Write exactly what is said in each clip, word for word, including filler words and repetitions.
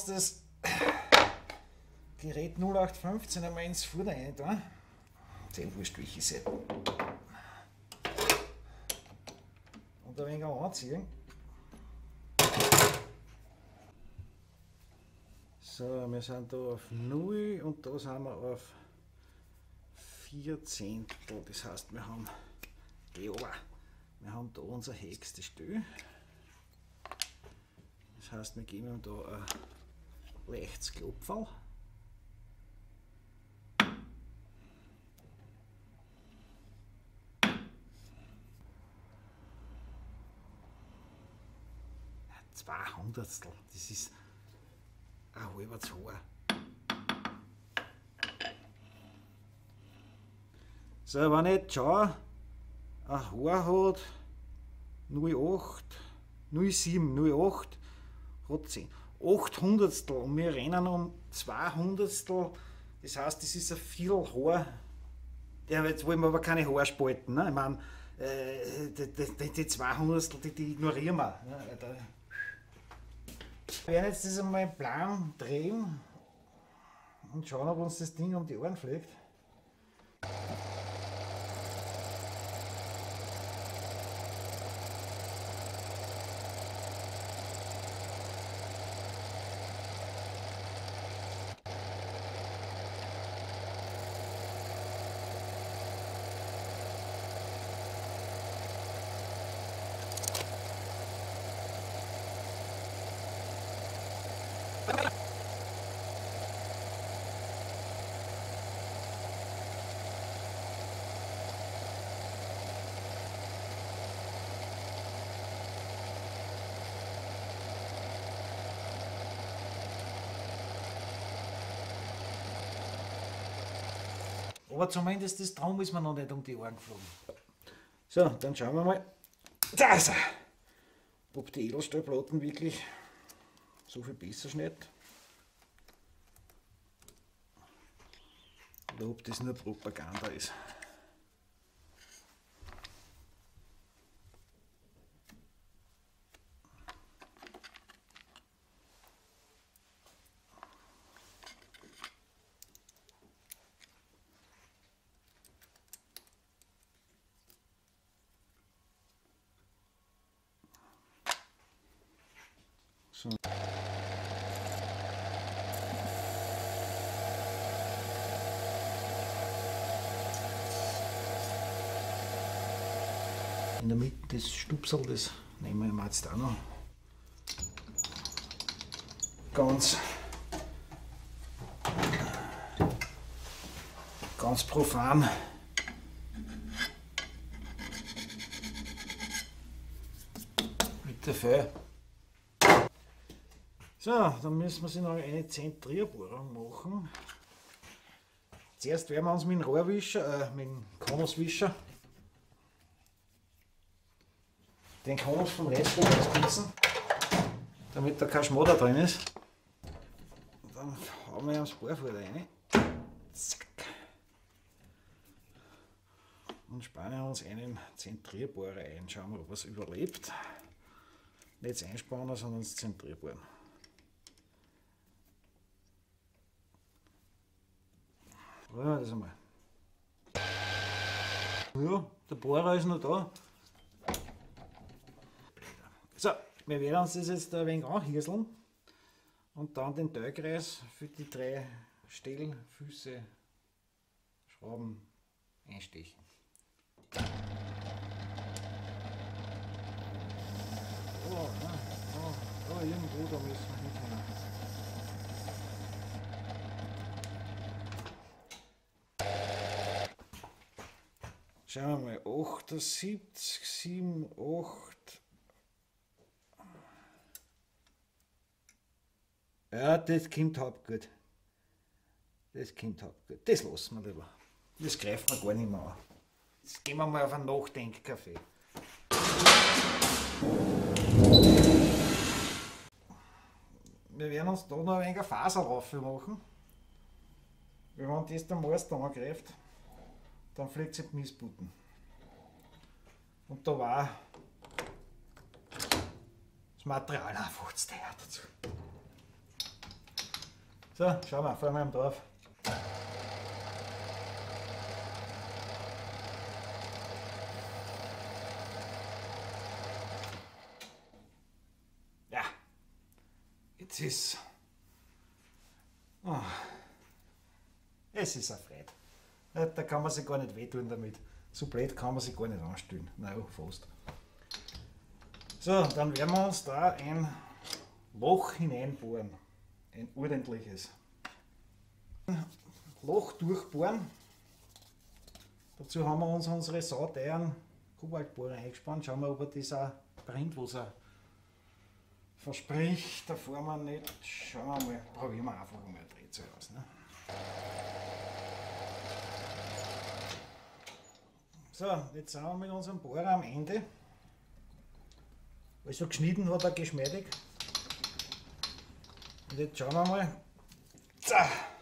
uns das Gerät null acht fünfzehn einmal ins Futter rein tun. Sehr wurscht, welche Seite. Und ein wenig anziehen. So, wir sind da auf null und da sind wir auf vier Zehntel. Das heißt, wir haben, geh runter, wir haben da unser höchstes Stück. Das heißt, wir geben ihm da ein leichtes Klopferl. Zwei Hundertstel, das ist ein halbes Haar. So, wenn ich jetzt schaue, ein Haar hat null acht, null sieben, null acht, hat zehn. acht Hundertstel und wir rennen um zwei Hundertstel, das heißt, das ist ein Viertel Haar. Ja, jetzt wollen wir aber keine Haarspalten. Ne? Ich meine, äh, die, die, die zwei Hundertstel, die, die ignorieren wir. Ne? Da, wir werden jetzt das einmal im Plan drehen und schauen, ob uns das Ding um die Ohren fliegt. Aber zumindest das Drum ist mir noch nicht um die Ohren geflogen. So, dann schauen wir mal, also, ob die Edelstahlplatten wirklich so viel besser schneiden. Oder ob das nur Propaganda ist. So. In der Mitte das Stupsel, das nehmen wir jetzt auch noch ganz, ganz profan. Mit der Fell. So, dann müssen wir sie noch eine Zentrierbohrung machen. Zuerst werden wir uns mit dem Rohrwischer, äh, mit dem Konuswischer, den Konus vom Rest ausputzen, damit da kein Schmodder drin ist. Und dann hauen wir das Bohrfutter rein. Zack. Und spannen uns einen Zentrierbohrer ein. Schauen wir, ob es überlebt. Nicht das Einspannen, sondern das Zentrierbohren. Probieren wir das einmal. Ja, der Bohrer ist noch da. So, wir werden uns das jetzt ein wenig anhirseln und dann den Teilkreis für die drei Stellfüße Schrauben einstechen. Oh, oh, oh, irgendwo da müssen wir hinkommen. Schauen wir mal, achtundsiebzig, sieben, acht. Ja, das kommt halb gut. Das kommt halb gut. Das lassen wir lieber. Das greifen wir gar nicht mehr an. Jetzt gehen wir mal auf einen Nachdenkkaffee. Wir werden uns da noch ein wenig Faser drauf machen. Wenn man das der Meister angreift, dann fliegt sie die Missbutten. Und da war das Material einfach zu teuer dazu. So, schauen wir, fahren wir am Dorf. Ja, jetzt ist. Oh. Es ist eine Freude. Da kann man sich gar nicht wehtun damit. So blöd kann man sich gar nicht anstellen. Nein, fast. So, dann werden wir uns da ein Loch hineinbohren. Ein ordentliches. Loch durchbohren. Dazu haben wir uns unsere sauteuren Kobaltbohrer eingespannt. Schauen wir, ob er das auch brennt, was er verspricht. Da fahren wir nicht. Schauen wir mal. Probieren wir einfach mal ein Drehzahl aus. Ne? So, jetzt sind wir mit unserem Bohrer am Ende. Also geschnitten hat er geschmeidig. Und jetzt schauen wir mal. So.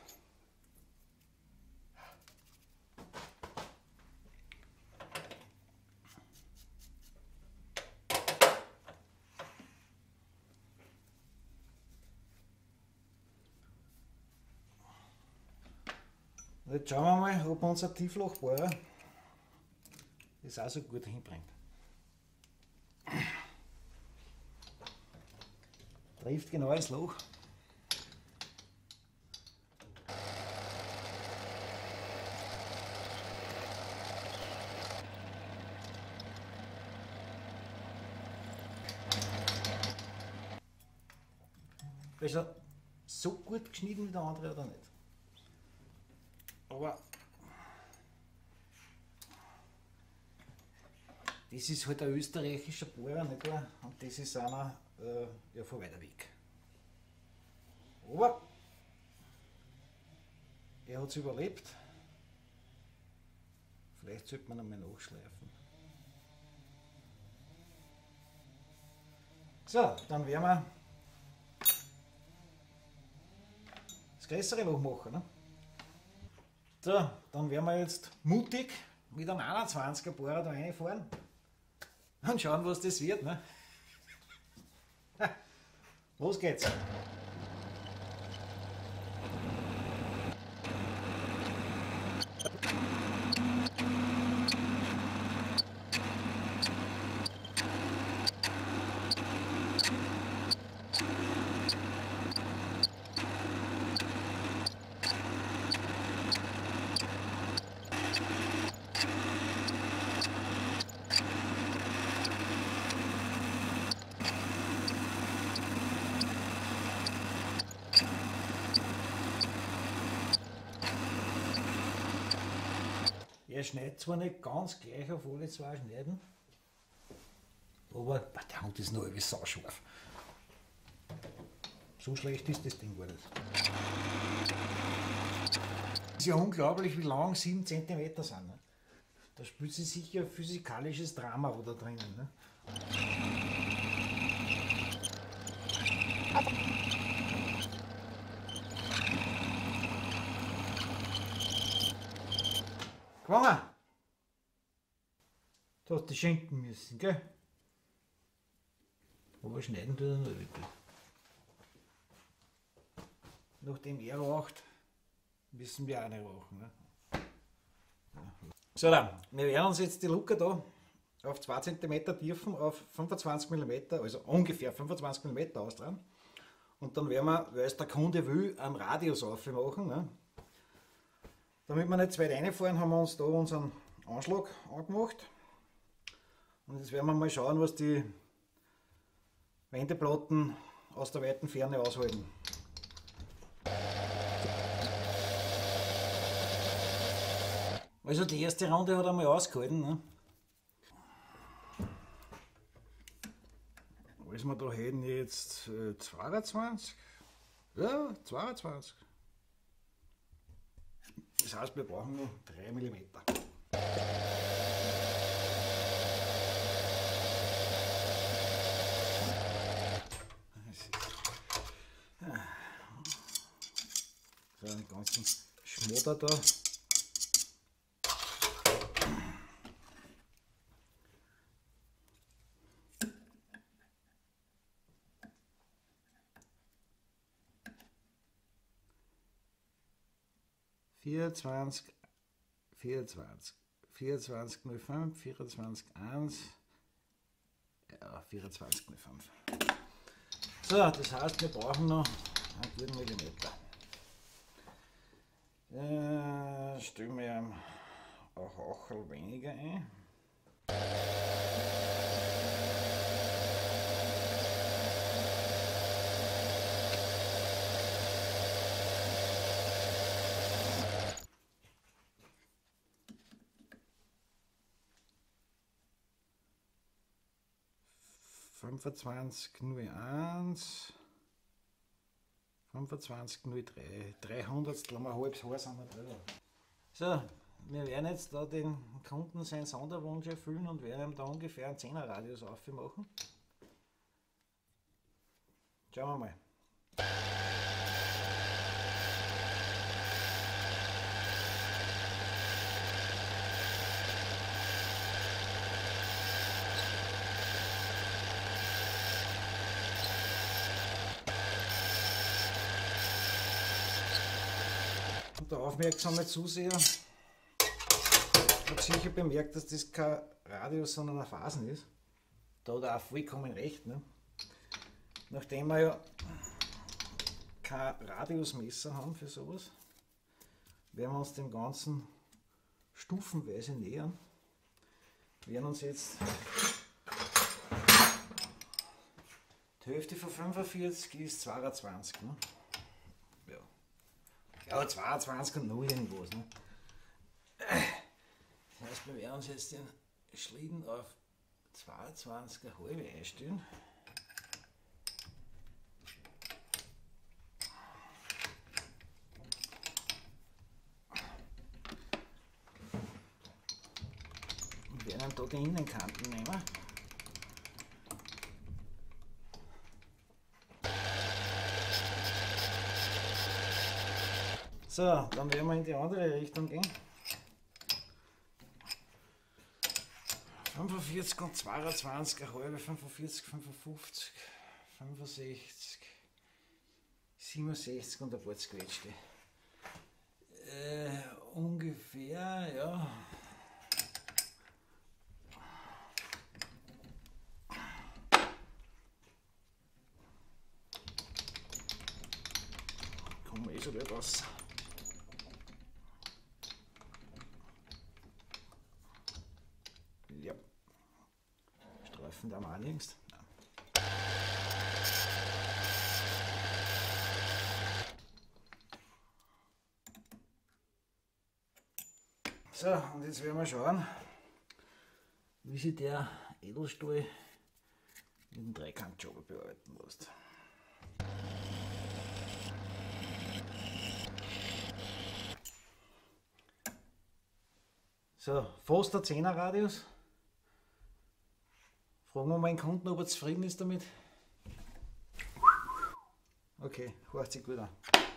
Und jetzt schauen wir mal, ob unser Tieflochbohrer das auch so gut hinbringt. Trifft genau ins Loch. Also so gut geschnitten wie der andere oder nicht. Aber das ist halt ein österreichischer Bohrer, nicht wahr? Und das ist einer äh, ja, von weiter weg. Aber er hat es überlebt. Vielleicht sollte man einmal nachschleifen. So, dann werden wir das größere Loch machen. Ne? So, dann werden wir jetzt mutig mit einem einundzwanziger Bohrer da reinfahren und schauen, was das wird. Ne? Los geht's! Er schneidet zwar nicht ganz gleich auf alle zwei Schneiden, aber der Hund ist noch irgendwie sauscharf. So schlecht ist das Ding gar nicht. Es ist ja unglaublich, wie lang sieben Zentimeter sind. Ne? Da spielt sich sicher ein physikalisches Drama oder drinnen. Ne? Gewonnen! Du hast die schenken müssen, gell? Aber schneiden tut er noch wirklich. Nachdem er raucht, müssen wir auch nicht rauchen. Ne? So, dann, wir werden uns jetzt die Luke da auf zwei Zentimeter Tiefen auf fünfundzwanzig Millimeter, also ungefähr fünfundzwanzig Millimeter austragen. Und dann werden wir, weil es der Kunde will, einen Radius aufmachen. Ne? Damit wir nicht zu weit reinfahren, haben wir uns da unseren Anschlag angemacht. Und jetzt werden wir mal schauen, was die Wendeplatten aus der weiten Ferne aushalten. Also die erste Runde hat einmal ausgehalten. Ne? Was wir da hätten jetzt äh, zweiundzwanzig? Ja, zweiundzwanzig. Das heißt, wir brauchen nur drei Millimeter. So einen ganzen Schmotter da. vierundzwanzig, vierundzwanzig, vierundzwanzig null fünf, vierundzwanzig eins, ja, vierundzwanzig null fünf. So, das heißt, wir brauchen noch einen guten Millimeter. Äh, stellen wir auch Hauchel weniger ein. fünfundzwanzig null eins, fünfundzwanzig null drei, drei Hundertstel, um ein halbes Haar sind wir drüber. So, wir werden jetzt da den Kunden seinen Sonderwunsch erfüllen und werden ihm da ungefähr einen zehner Radius aufmachen. Schauen wir mal. Der aufmerksame Zuseher hat sicher bemerkt, dass das kein Radius, sondern ein Phasen ist. Da hat er auch vollkommen recht. Ne? Nachdem wir ja kein Radiusmesser haben für sowas, werden wir uns dem Ganzen stufenweise nähern. Wir werden uns jetzt die Hälfte von fünfundvierzig ist zweiundzwanzig. Ne? Ja, zweiundzwanzig und null irgendwas. Ne? Das heißt, wir werden uns jetzt den Schlitten auf zweiundzwanzig Komma fünf einstellen. Und werden da die Innenkanten nehmen. So, dann werden wir in die andere Richtung gehen. fünfundvierzig und zweiundzwanzig, eine halbe, fünfundvierzig, fünfundfünfzig, fünfundsechzig, siebenundsechzig und ein paar zerquetschte. Äh, ungefähr, ja. Kommen wir eh so weit raus. Ja. Streifen da mal links. Nein. So, und jetzt werden wir schauen, wie sich der Edelstahl mit dem Dreikantjobber bearbeiten lässt. So, fast der zehner Radius. Fragen wir mal den Kunden, ob er zufrieden ist damit. Okay, hört sich gut an.